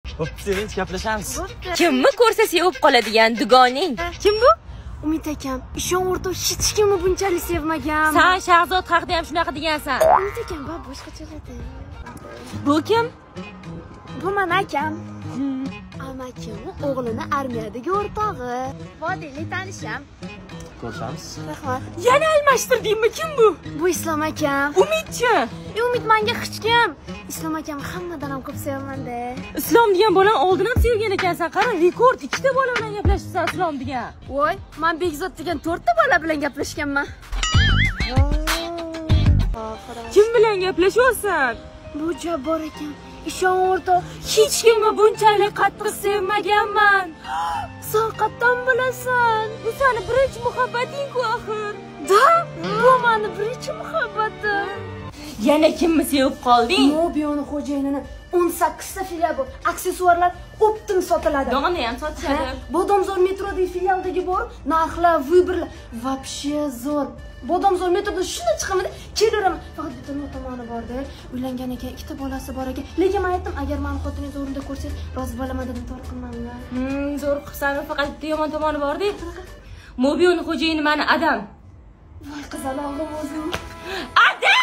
Bo'pti, sevinch gaplashamiz. Kimni ko'rsa sevib qoladigan dugoning? Kim bu? Umid akam. Ishon o'rtoq hech kimni bunchalik sevmagan. Sen Shahzod haqida ham shunaqa degansan. Umid akam bu boshqachalarda. Bu kim? Bu men akam. Amakim o'g'lini armiyadagi o'rtog'i. Vodiyli tanisham. Ko'rishamiz. Rahmat. Yana almashtirdingmi? Kim bu? Bu Islom akam. Umidchi. Umid menga hech kim. Islom akam hammadan ham ko'p sevaman-da. Islom degan bolani oldin ham sevgan ekansan. Qara, rekord 2 ta bola bilan gaplashibsan Islom degan. Voy, men Bekzod degan 4 ta bola bilan gaplashganman. Kim bilan gaplashyapsan? Bu Jabbor akam. Ishon o'rtoq, Hech kimni bunchalik qattiq sevmaganman. sen qatdan bilasan. Bu seni birinchi muhabbating-ku axir. Da, bu meni birinchi muhabbatim. Yana kimni sevib qolding? Mobiyo'ni xo'jayinini 18 ta filial bor. Aksessuarlar optim sotiladi. Dog'ini ham sotishadi. Bodomzor metrodagi filialdagi bor. Narxlar, vibrlar вообще zo'r. Bodomzor metroda shuni chiqamadi, kelaveraman. Faqat bitta tomoni bor-da. Uylangan ekan, 2 ta bolasi bor ekan. Lekin men aytdim, agar meni xotiningiz o'rnida ko'rsangiz, rozi bo'laman dedim, to'g'ri qilmayman. Zo'r qilsan, faqat bitta yomon tomoni bor-da. Mobiyo'ni xo'jayini meni Adam. Voy qizalog'im o'zim. Adam!